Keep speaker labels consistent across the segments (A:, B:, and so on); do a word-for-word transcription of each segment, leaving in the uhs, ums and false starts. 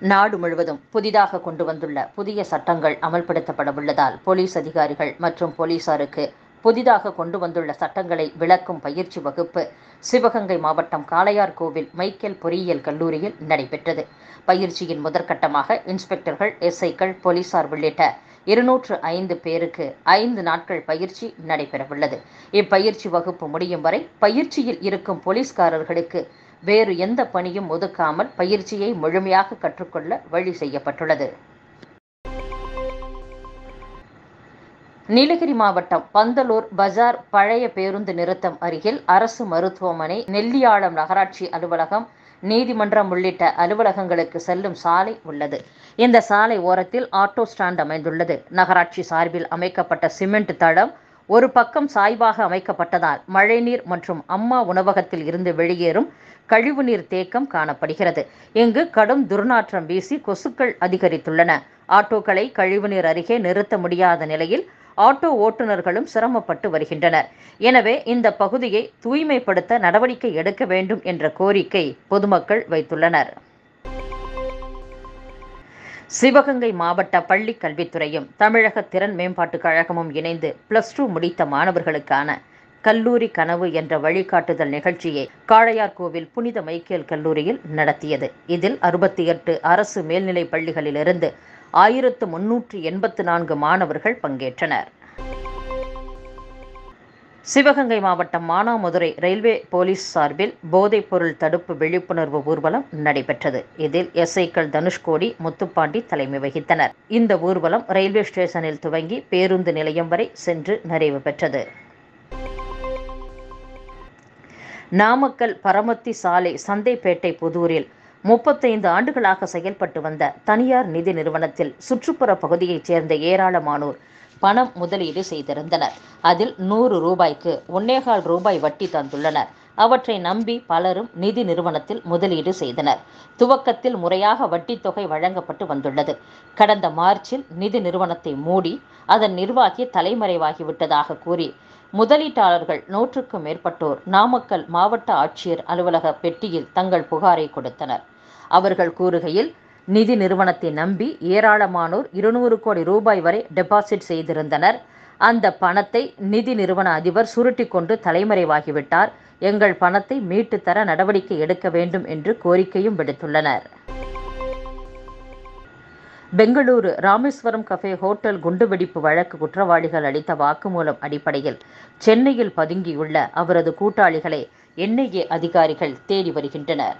A: நாடு முழுவதும் புதிதாக கொண்டு வந்துள்ள புதிய சட்டங்கள் அமல்படுத்தப்படவுள்ளதால் போலீஸ் அதிகாரிகள் மற்றும் போலீசாருக்கு புதிதாக கொண்டு வந்துள்ள சட்டங்களை விளக்கும் பயிற்சி வகுப்பு சிவகங்கை மாவட்டம் காளையார்கோவில் மைக்கேல் பொறியியல் கல்லூரியில் நடைபெற்றது. பயிற்சியின் முதற்கட்டமாக இன்ஸ்பெக்டர்கள், எஸ்ஐக்கள், போலீசார் உள்ளிட்ட இருநூற்று ஐந்து பேருக்கு ஐந்து நாட்கள் பயிற்சி நடைபெறவுள்ளது. இப்பயிற்சி வகுப்பு முடியும் வரை பயிற்சியில் இருக்கும் போலீஸ்காரர்களுக்கு வேறு எந்த பணியும் ஒதுக்காமல் பயிற்சியை முழுமையாக கற்றுக்கொள்ள வழி செய்யப்பட்டுள்ளது. நீலகிரி மாவட்டம் பந்தலூர் பஜார் பழைய பேருந்து நிறுத்தம் அருகில் அரசு மருத்துவமனை, நெல்லியாளம் நகராட்சி அலுவலகம், நீதிமன்றம் உள்ளிட்ட அலுவலகங்களுக்கு செல்லும் சாலை உள்ளது. இந்த சாலை ஓரத்தில் ஆட்டோ ஸ்டாண்ட் அமைந்துள்ளது. நகராட்சி சார்பில் அமைக்கப்பட்ட சிமெண்ட் தளம் ஒரு பக்கம் சாய்வாக அமைக்கப்பட்டதால் மழைநீர் மற்றும் அம்மா உணவகத்தில் இருந்து வெளியேறும் கழிவுநீர் தேக்கம் காணப்படுகிறது. இங்கு கடும் துர்நாற்றம் வீசி கொசுக்கள் அதிகரித்துள்ளன. ஆட்டோக்களை கழிவுநீர் அருகே நிறுத்த முடியாத நிலையில் ஆட்டோ ஓட்டுநர்களும் சிரமப்பட்டு வருகின்றனர். எனவே இந்த பகுதியை தூய்மைப்படுத்த நடவடிக்கை எடுக்க வேண்டும் என்ற கோரிக்கை பொதுமக்கள் வைத்துள்ளனர். சிவகங்கை மாவட்ட பள்ளி கல்வித்துறையும் தமிழக திறன் மேம்பாட்டுக் கழகமும் இணைந்து பிளஸ் டூ முடித்த மாணவர்களுக்கான கல்லூரி கனவு என்ற வழிகாட்டுதல் நிகழ்ச்சியை காளையார்கோவில் புனித மைக்கேல் கல்லூரியில் நடத்தியது. இதில் அறுபத்தி எட்டு அரசு மேல்நிலைப் பள்ளிகளிலிருந்து ஆயிரத்து முன்னூற்று எண்பத்து நான்கு மாணவர்கள் பங்கேற்றனர். சிவகங்கை மாவட்டம் மானாமதுரை ரயில்வே போலீஸ் சார்பில் போதைப் பொருள் தடுப்பு விழிப்புணர்வு ஊர்வலம் நடைபெற்றது. இதில் எஸ்ஐக்கள் தனுஷ்கோடி, முத்துப்பாண்டி தலைமை வகித்தனர். இந்த ஊர்வலம் ரயில்வே ஸ்டேஷனில் துவங்கி பேருந்து நிலையம் வரை சென்று நிறைவு பெற்றது. நாமக்கல் பரமத்தி சாலை சந்தைப்பேட்டை புதூரில் முப்பத்தைந்து ஆண்டுகளாக செயல்பட்டு வந்த தனியார் நிதி நிறுவனத்தில் சுற்றுப்புற பகுதியைச் சேர்ந்த ஏராளமானோர் பணம் முதலீடு செய்திருந்தனர். அதில் நூறு ரூபாய்க்கு ஒன்னேகால் ரூபாய் வட்டி தந்துள்ளனர். அவற்றை நம்பி பலரும் நிதி நிறுவனத்தில் முதலீடு செய்தனர். துவக்கத்தில் முறையாக வட்டி தொகை வழங்கப்பட்டு வந்துள்ளது. கடந்த மார்ச்சில் நிதி நிறுவனத்தை மூடி அதன் நிர்வாகி தலைமறைவாகிவிட்டதாக கூறி முதலீட்டாளர்கள் நூற்றுக்கும் மேற்பட்டோர் நாமக்கல் மாவட்ட ஆட்சியர் அலுவலக பெட்டியில் தங்கள் புகாரை கொடுத்தனர். அவர்கள் கூறுகையில், நிதி நிறுவனத்தை நம்பி ஏராளமானோர் இருநூறு கோடி ரூபாய் வரை டெபாசிட் செய்திருந்தனர். அந்த பணத்தை நிதி நிறுவன அதிபர் சுருட்டி கொண்டு தலைமறைவாகிவிட்டார். எங்கள் பணத்தை மீட்டு தர நடவடிக்கை எடுக்க வேண்டும் என்று கோரிக்கையும் விடுத்துள்ளனர். பெங்களூரு ராமேஸ்வரம் கஃபே ஹோட்டல் குண்டுவெடிப்பு வழக்கு குற்றவாளிகள் அளித்த வாக்குமூலம் அடிப்படையில் சென்னையில் பதுங்கியுள்ள அவரது கூட்டாளிகளை என்ஐஏ அதிகாரிகள் தேடி வருகின்றனர்.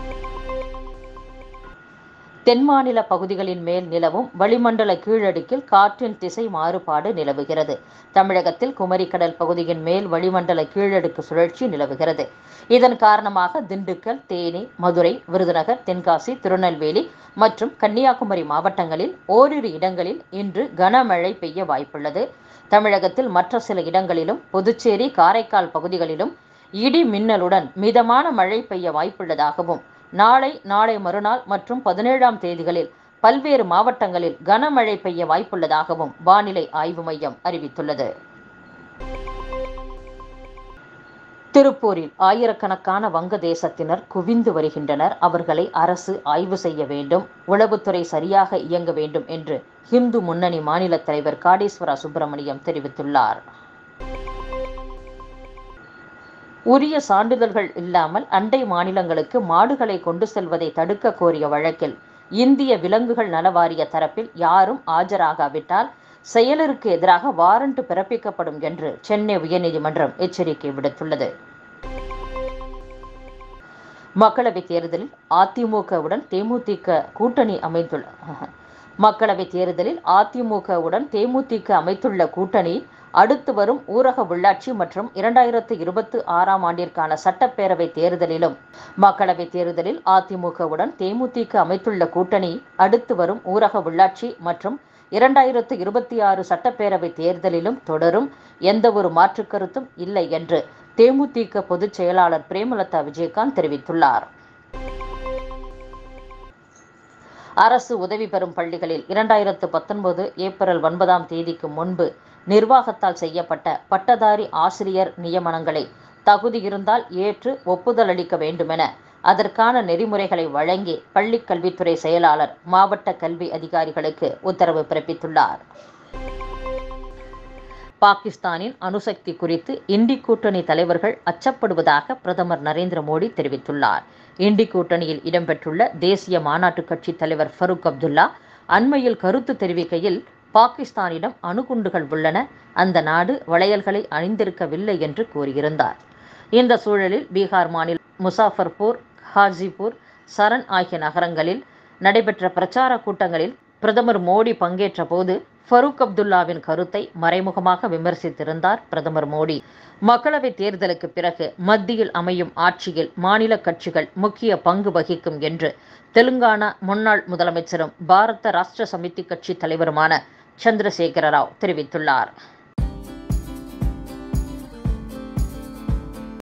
A: தென் மாநில பகுதிகளின் மேல் நிலவும் வளிமண்டல கீழடுக்கில் காற்றின் திசை மாறுபாடு நிலவுகிறது. தமிழகத்தில் குமரிக்கடல் பகுதியின் மேல் வளிமண்டல கீழடுக்கு சுழற்சி நிலவுகிறது. இதன் காரணமாக திண்டுக்கல், தேனி, மதுரை, விருதுநகர், தென்காசி, திருநெல்வேலி மற்றும் கன்னியாகுமரி மாவட்டங்களில் ஓரிரு இடங்களில் இன்று கனமழை பெய்ய வாய்ப்புள்ளது. தமிழகத்தில் மற்ற சில இடங்களிலும், புதுச்சேரி, காரைக்கால் பகுதிகளிலும் இடி மின்னலுடன் மிதமான மழை பெய்ய வாய்ப்புள்ளதாகவும், நாளை, நாளை மறுநாள் மற்றும் பதினேழாம் தேதிகளில் பல்வேறு மாவட்டங்களில் கனமழை பெய்ய வாய்ப்புள்ளதாகவும் வானிலை ஆய்வு மையம் அறிவித்துள்ளது. திருப்பூரில் ஆயிரக்கணக்கான வங்கதேசத்தினர் குவிந்து வருகின்றனர். அவர்களை அரசு ஆய்வு செய்ய வேண்டும், உளவுத்துறை சரியாக இயங்க வேண்டும் என்று இந்து முன்னணி மாநில தலைவர் காடேஸ்வரா சுப்பிரமணியம் தெரிவித்துள்ளார். உரிய சான்றிதழ்கள் இல்லாமல் அண்டை மாநிலங்களுக்கு மாடுகளை கொண்டு செல்வதை தடுக்க கோரிய வழக்கில் இந்திய விலங்குகள் நல வாரிய தரப்பில் யாரும் ஆஜராகாவிட்டால் செயலருக்கு எதிராக வாரண்ட் பிறப்பிக்கப்படும் என்று சென்னை உயர்நீதிமன்றம் எச்சரிக்கை விடுத்துள்ளது. மக்களவைத் தேர்தலில் அதிமுகவுடன் தேமுதிக கூட்டணி அமைந்துள்ள மக்களவைத் தேர்தலில் அதிமுகவுடன் தேமுதிக அமைத்துள்ள கூட்டணி அடுத்து வரும் ஊரக உள்ளாட்சி மற்றும் இரண்டாயிரத்து இருபத்தி ஆறாம் ஆண்டிற்கான சட்டப்பேரவை தேர்தலிலும் மக்களவைத் தேர்தலில் அதிமுகவுடன் தேமுதிக அமைத்துள்ள கூட்டணி அடுத்து வரும் ஊரக உள்ளாட்சி மற்றும் இரண்டாயிரத்து இருபத்தி ஆறு சட்டப்பேரவை தேர்தலிலும் தொடரும். எந்த ஒரு மாற்று கருத்தும் இல்லை என்று தேமுதிக பொதுச் செயலாளர் பிரேமலதா விஜயகாந்த் தெரிவித்துள்ளார். அரசு உதவி பெறும் பள்ளிகளில் இரண்டாயிரத்து பத்தொன்பது ஏப்ரல் ஒன்பதாம் தேதிக்கு முன்பு நிர்வாகத்தால் செய்யப்பட்ட பட்டதாரி ஆசிரியர் நியமனங்களை தகுதி இருந்தால் ஏற்று ஒப்புதல் அளிக்க வேண்டுமென அதற்கான நெறிமுறைகளை வழங்கி பள்ளிக் கல்வித்துறை செயலாளர் மாவட்ட கல்வி அதிகாரிகளுக்கு உத்தரவு பிறப்பித்துள்ளார். பாகிஸ்தானின் அணுசக்தி குறித்து இண்டி கூட்டணி தலைவர்கள் அச்சப்படுவதாக பிரதமர் நரேந்திர மோடி தெரிவித்துள்ளார். இண்டி கூட்டணியில் இடம்பெற்றுள்ள தேசிய மாநாட்டுக் கட்சி தலைவர் ஃபரூக் அப்துல்லா அண்மையில் கருத்து தெரிவிக்கையில், பாகிஸ்தானிடம் அணுகுண்டுகள் உள்ளன, அந்த நாடு வளையல்களை அணிந்திருக்கவில்லை என்று கூறியிருந்தார். இந்த சூழலில் பீகார் மாநிலம் முசாஃபர்பூர், ஹாஜிபூர், சரண் ஆகிய நகரங்களில் நடைபெற்ற பிரச்சார கூட்டங்களில் பிரதமர் மோடி பங்கேற்ற போது ஃபரூக் அப்துல்லாவின் கருத்தை மறைமுகமாக விமர்சித்திருந்தார் பிரதமர் மோடி. மக்களவைத் தேர்தலுக்கு பிறகு மத்தியில் அமையும் ஆட்சியில் மாநில கட்சிகள் முக்கிய பங்கு வகிக்கும் என்று தெலுங்கானா முன்னாள் முதலமைச்சரும் பாரத ராஷ்டிர சமிதி கட்சி தலைவருமான சந்திரசேகர ராவ் தெரிவித்துள்ளார்.